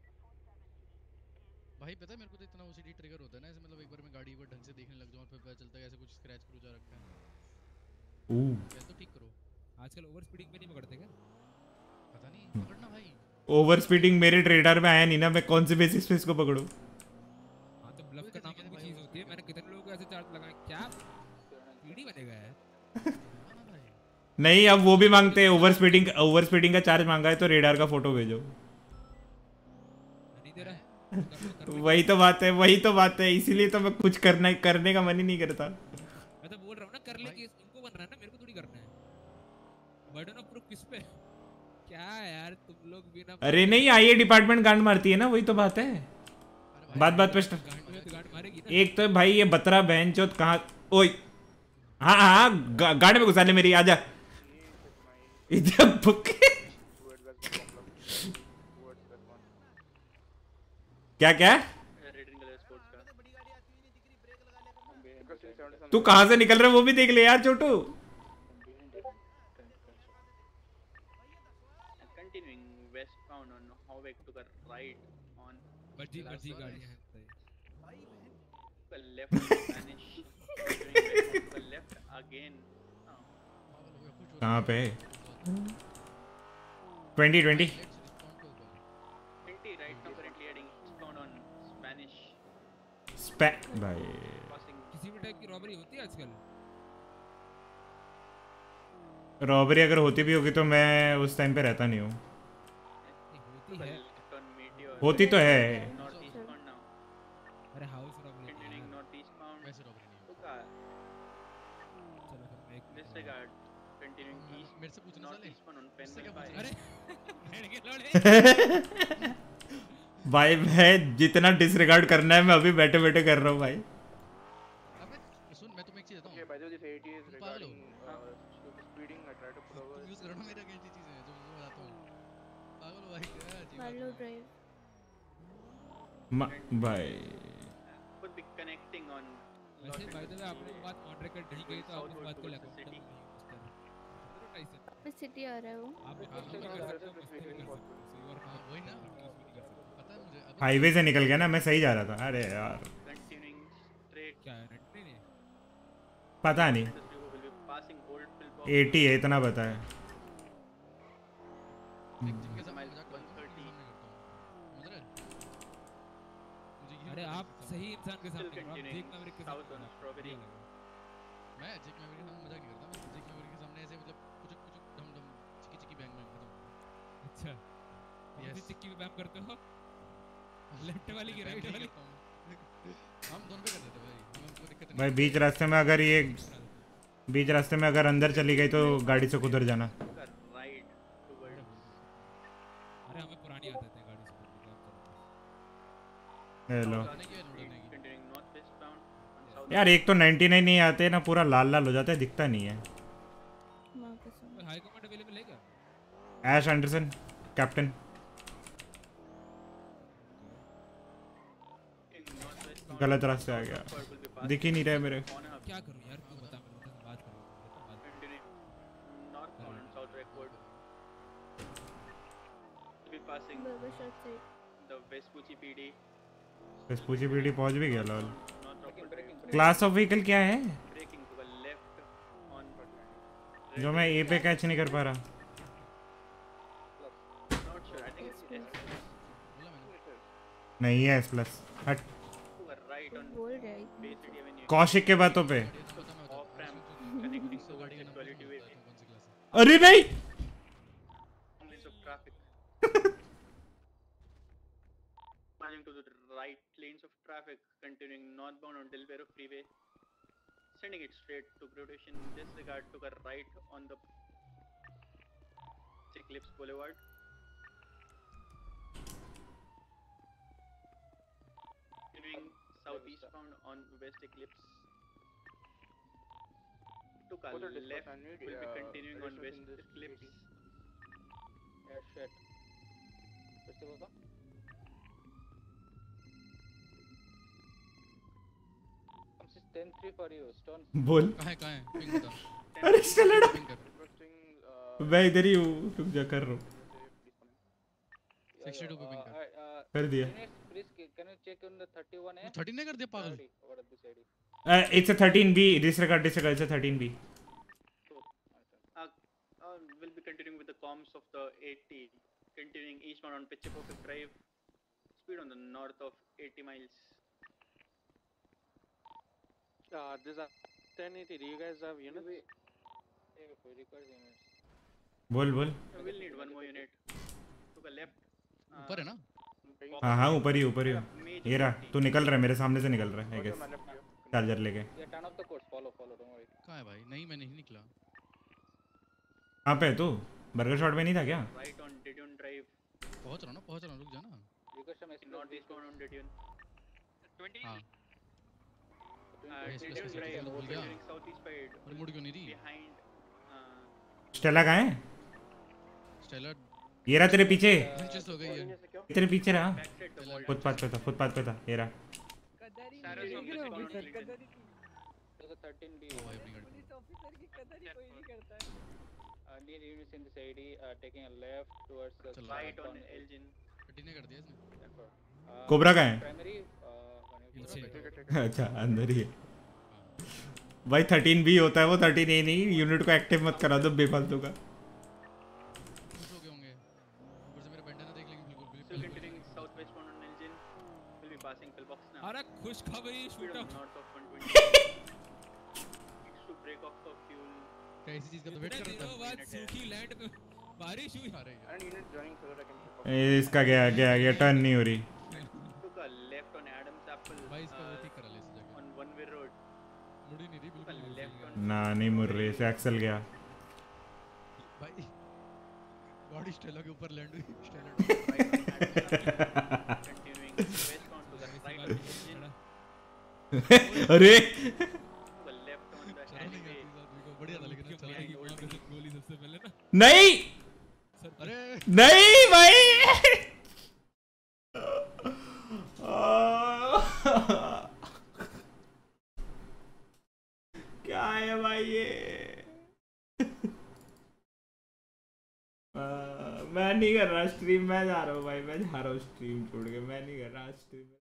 Speaker 3: भाई पता है मेरे को तो इतना ओसीडी ट्रिगर होता है ना, ऐसे मतलब एक बार मैं गाड़ी को ढंग से देखने लग जाऊं और फिर पता चलता है ऐसे कुछ स्क्रैच क्रूच आ रखा है।
Speaker 2: ऊ
Speaker 3: पहले तो ठीक करो।
Speaker 7: आजकल ओवर स्पीडिंग पे नहीं पकड़ते क्या?
Speaker 3: पता नहीं पकड़ना भाई।
Speaker 2: ओवर स्पीडिंग मेरे रेडार में आया नहीं ना, मैं कौन से बेसिस पे इसको पकड़ूं?
Speaker 7: हाँ तो ब्लफ का नाम की चीज होती है। मैंने कितने लोगों को ऐसे चार्ज लगाए, क्या पीढ़ी बनेगा यार।
Speaker 2: नहीं, अब वो भी मांगते हैं ओवर स्पीडिंग। ओवर स्पीडिंग का चार्ज मांगा है तो रेडार का फोटो भेजो।
Speaker 7: नहीं दे रहा है।
Speaker 2: वही तो बात है, वही तो बात है, इसीलिए तो मैं कुछ करना करने का मन ही नहीं करता।
Speaker 7: मैं तो बोल रहा हूँ ना, कर ले केस, इनको बन रहा है ना, मेरे को थोड़ी करना है। बर्डन ऑफ प्रूफ किस पे? क्या यार तुम लोग बिना।
Speaker 2: अरे नहीं, आईए डिपार्टमेंट गांड मारती है ना, वही तो बात है। बात बात पे स्टार्ट। एक तो भाई ये बतरा बहन चोत कहाँ। ओए हाँ हाँ गा, गाड़ी में घुसा ले मेरी, आजा इधर भुक्के। क्या क्या तू कहाँ से निकल रहा है वो भी देख ले यार छोटू।
Speaker 5: Continuing westbound on Hovek to the right on
Speaker 7: बची बची गाड़ियाँ हैं।
Speaker 5: the left Spanish continuing west to the left again.
Speaker 2: कहाँ पे? Twenty twenty
Speaker 5: twenty right now currently heading eastbound on Spanish.
Speaker 2: स्पै भाई
Speaker 7: किसी भी टाइप की रॉबरी होती है आजकल?
Speaker 2: रॉबरी अगर होती भी होगी तो मैं उस टाइम पे रहता नहीं हूँ।
Speaker 7: होती है।
Speaker 2: होती तो है।
Speaker 5: North eastbound now.
Speaker 7: अरे house robbery.
Speaker 5: Continuing north eastbound.
Speaker 3: वैसे रॉबरी नहीं
Speaker 5: to car.
Speaker 7: चलो फिर मैं एक
Speaker 5: Disregard. Continuing east.
Speaker 3: मेरे से पूछना
Speaker 5: north
Speaker 3: साले।
Speaker 5: eastbound on
Speaker 3: इससे क्या
Speaker 5: Penwell
Speaker 3: पूछना?
Speaker 5: Pike.
Speaker 7: भेड़ के लोड़े।
Speaker 2: भाई मैं जितना डिसरिगार्ड करना है मैं अभी बैठे बैठे कर रहा हूँ भाई।
Speaker 3: अबे सुन मैं तुम्हें एक चीज बताऊं।
Speaker 5: Okay, by the way, this eighty is
Speaker 3: तुम पागल हो?
Speaker 5: regarding uh, stupid speeding. I try to pull over.
Speaker 3: तुम यूज करो ना मेरा अगेंस्ट चीजें जो मैं बताता हूं। पागल हो भाई क्या अजीब बात
Speaker 1: हेलो
Speaker 3: है।
Speaker 1: ड्राइव
Speaker 2: म- भाई
Speaker 5: Could be connecting on.
Speaker 7: वैसे बाय द वे आपने वो बात ऑन रिकॉर्ड नहीं कही तो आप इस बात को लेकर
Speaker 5: City.
Speaker 1: मैं सिटी आ रहा हूँ।
Speaker 7: आप भी कर सकते हो, मस्ती भी कर सकते हो, सही और
Speaker 3: हाँ, वही ना। पता है मुझे। अब
Speaker 2: हाईवे से निकल गया ना, मैं सही जा रहा था। अरे यार
Speaker 5: Continuing straight.
Speaker 7: क्या है रेंट नहीं है?
Speaker 2: पता नहीं,
Speaker 5: This river will be passing old pillbox.
Speaker 2: Eighty है इतना पता है।
Speaker 3: एक जिम के साथ
Speaker 5: Mile
Speaker 3: मजाक करता हूं,
Speaker 5: one thirty.
Speaker 3: सामने करता हूं। समझ रहे? मुझे ये
Speaker 7: अरे
Speaker 3: होता है
Speaker 7: आप
Speaker 3: गुस्सा।
Speaker 7: सही इंसान के
Speaker 5: Still
Speaker 7: साथ नहीं हो, आप
Speaker 5: continuing
Speaker 7: देख मैवरिक के साथ
Speaker 5: south on
Speaker 7: हो,
Speaker 5: Strawberry.
Speaker 7: ये लगा।
Speaker 3: मैं जेक मैवरिक के सामने मजाक नहीं करता। मैं जेक मैवरिक के सामने ऐसे मतलब कुछ कुछ डम डम चिकी चिकी बैंग बैंग खत्म।
Speaker 7: अच्छा
Speaker 3: Yes.
Speaker 7: yes. चिक्की भी बैम करते हो? लेफ्ट वाली की राइट वाली?
Speaker 3: हम दोनों पे कर देते भाई, हमें कोई दिक्कत नहीं।
Speaker 2: भाई बीच रास्ते में अगर ये बीच रास्ते में अगर अंदर चली गई तो गाड़ी से उधर जाना।
Speaker 5: To the right towards.
Speaker 7: अरे हमें पुरानी आदत है गाड़ी से करने की, आप चलो।
Speaker 2: हेलो
Speaker 3: आने की है लौटने की।
Speaker 5: Continuing northwestbound on south.
Speaker 2: यार, एक तो नाइंटी नाइन नहीं आते ना, पूरा लाल लाल हो जाता है, दिखता नहीं है।
Speaker 1: माँ कसम।
Speaker 7: कोई हाई कमांड अवेलेबल है क्या?
Speaker 2: Ash Anderson captain.
Speaker 5: In northwestbound.
Speaker 2: गलत रास्ते आ गया,
Speaker 5: Will be passing
Speaker 2: दिख ही नहीं रहे मेरे।
Speaker 5: on a
Speaker 7: क्या करूं यार, तू बता, मेरे से बात करो, मेरे से बात करो।
Speaker 5: continuing northbound on South Record. Will be passing
Speaker 1: Burger Shot से
Speaker 5: the Vespucci P D.
Speaker 2: बस पूछी पीढ़ी पहुंच भी गया lol.
Speaker 5: North Rockford Drive.
Speaker 2: Class of vehicle क्या है
Speaker 5: Braking to the left on.
Speaker 2: जो मैं ए पे कैच नहीं कर पा रहा?
Speaker 5: Not sure. I think it's S.
Speaker 3: बोला मैंने।
Speaker 2: नहीं है एस प्लस। हट,
Speaker 5: To the right on
Speaker 1: बोल रहा है
Speaker 5: Bay City Avenue.
Speaker 2: कौशिक के बातों पे।
Speaker 3: ये तो पता मैं बता।
Speaker 5: Off ramp connecting to
Speaker 3: गाड़ी का
Speaker 5: the
Speaker 3: नाम
Speaker 5: quality way.
Speaker 3: कौन सी क्लास है?
Speaker 2: अरे नहीं,
Speaker 5: Lanes of traffic. Merging to the right lanes of traffic, continuing northbound on Del Vero Freeway. Sending it straight to Graduation. Disregard to the right on the Eclipse Boulevard. Continuing southeastbound on West Eclipse. Took a
Speaker 10: Both are discussed
Speaker 5: left,
Speaker 10: and need,
Speaker 5: will be
Speaker 10: uh,
Speaker 5: continuing on West
Speaker 10: additions in this
Speaker 5: Eclipse.
Speaker 10: meeting. Yeah, shit. कैसे बोलता? बस पूछी पीढ़ी पहुंच भी गया lol.
Speaker 5: Continuing northwestbound on West Eclipse. To the left, will be continuing on West Eclipse.
Speaker 10: North eastbound on West Eclipse.
Speaker 5: Continuing southeastbound on West Eclipse.
Speaker 10: ten three for you. Stone.
Speaker 2: बोल।
Speaker 3: कहाँ है कहाँ है पिंग बता।
Speaker 2: अरे स्टेलर
Speaker 3: पिंग कर।
Speaker 2: मैं इधर ही हूँ, रुक जा कर रहा हूँ।
Speaker 3: sixty two पे पिंग कर।
Speaker 2: कर दिया।
Speaker 10: Please can you check on the thirty-one A?
Speaker 3: thirteen ने कर दिया पागल।
Speaker 10: What is this I D?
Speaker 2: Uh, it's a thirteen B. Disregard, disregard. It's a thirteen B.
Speaker 5: So, uh, uh, we'll be continuing with the comms of the eighty, continuing eastbound on Pitchapokit Drive. Speed on the north of eighty miles.
Speaker 11: Uh, this is ten eighty. Do you guys have units?
Speaker 2: बोल बोल।
Speaker 5: We'll need one more unit. To the left.
Speaker 3: ऊपर है ना?
Speaker 2: हाँ हाँ ऊपर ही ऊपर ही हो। ये रहा, तू निकल रहा है मेरे सामने से निकल रहा है, I guess। चार्जर लेके।
Speaker 10: Yeah, turn off the course. Follow, follow. Don't worry.
Speaker 3: कहाँ है भाई? नहीं मैं नहीं निकला।
Speaker 2: कहाँ पे है तू? बर्गर शॉट में नहीं था क्या?
Speaker 5: Right on Didion Drive.
Speaker 3: पहुँच रहा हूँ ना, पहुँच रहा हूँ, रुक जा ना।
Speaker 5: North eastbound on Didion.
Speaker 11: twenty.
Speaker 3: हाँ।
Speaker 5: Uh,
Speaker 3: Yes, yes,
Speaker 5: Didion
Speaker 3: yes,
Speaker 5: Drive,
Speaker 3: yes, भूल गया।
Speaker 5: continuing southeast side.
Speaker 3: अरे मुड़ क्यों नहीं रही?
Speaker 5: Behind. Uh,
Speaker 2: स्टेला कहाँ है?
Speaker 3: स्टेलर।
Speaker 2: ये रहा तेरे पीछे।
Speaker 3: Punches हो गई है।
Speaker 2: तेरे पीछे रहा।
Speaker 5: backside the wall.
Speaker 2: फुटपाथ पे था, फुटपाथ पे था, ये रहा।
Speaker 5: Sarah's on the spawn on Clinton.
Speaker 10: There's a thirteen B.
Speaker 3: ओ भाई अपनी गाड़ी।
Speaker 10: Uh, near units in this I D, uh, taking a left towards the
Speaker 3: चलो।
Speaker 5: Right on Elgin.
Speaker 3: thirteen ने कर दिया इसने।
Speaker 10: Uh,
Speaker 2: कोबरा कहाँ है?
Speaker 10: primary, uh,
Speaker 3: इनसे।
Speaker 2: अच्छा अंदर ही है। भाई थर्टीन बी होता है वो, थर्टीन ए नहीं। यूनिट को एक्टिव मत करा दो बेफालतू का।
Speaker 3: खुश हो गए होंगे। ऊपर से मेरा बैंडा ना देख लेंगे बिल्कुल
Speaker 5: Still
Speaker 3: बिल्कुल।
Speaker 5: continuing southwestbound on Elgin. We'll be passing pillbox now.
Speaker 7: अरे खुशखबरी
Speaker 5: Speed
Speaker 7: shoot
Speaker 5: on
Speaker 7: out.
Speaker 5: north of one twenty. Needs to break off for fuel.
Speaker 3: कैसी चीज़ का तो वेट कर रहा था।
Speaker 7: बाद सूखी लैंड पे बारिश हुई।
Speaker 3: अरे यार।
Speaker 11: And unit joining so that I can pick up.
Speaker 2: ए, इसका गया गया गया टर्न नहीं हो रही।
Speaker 5: Took a left on Adams Apple.
Speaker 3: भाई इसका वो
Speaker 5: uh,
Speaker 3: ठीक करा ले इस जगह।
Speaker 5: on one way road.
Speaker 3: मुड़ ही नहीं रही
Speaker 5: Took a
Speaker 3: बिल्कुल।
Speaker 5: left on.
Speaker 2: ना नहीं मुड़ रही, इसे एक्सल गया।
Speaker 3: भाई गाड़ी स्टेला के ऊपर लैंड हुई। Stella.
Speaker 5: Right on Adams Apple. Continuing westbound to the right on Elgin.
Speaker 2: अरे
Speaker 5: To the left on the
Speaker 3: चला नहीं
Speaker 5: alleyway.
Speaker 3: गया थी को बढ़िया था लेकिन चला नहीं गया।
Speaker 7: वहाँ पे से गोली सबसे पहले ना।
Speaker 2: नहीं
Speaker 3: अरे
Speaker 2: नहीं भाई। क्या है भाई ये? आ, मैं नहीं कर रहा स्ट्रीम, मैं जा रहा हूँ भाई, मैं जा रहा हूँ स्ट्रीम छोड़ के, मैं नहीं कर रहा स्ट्रीम।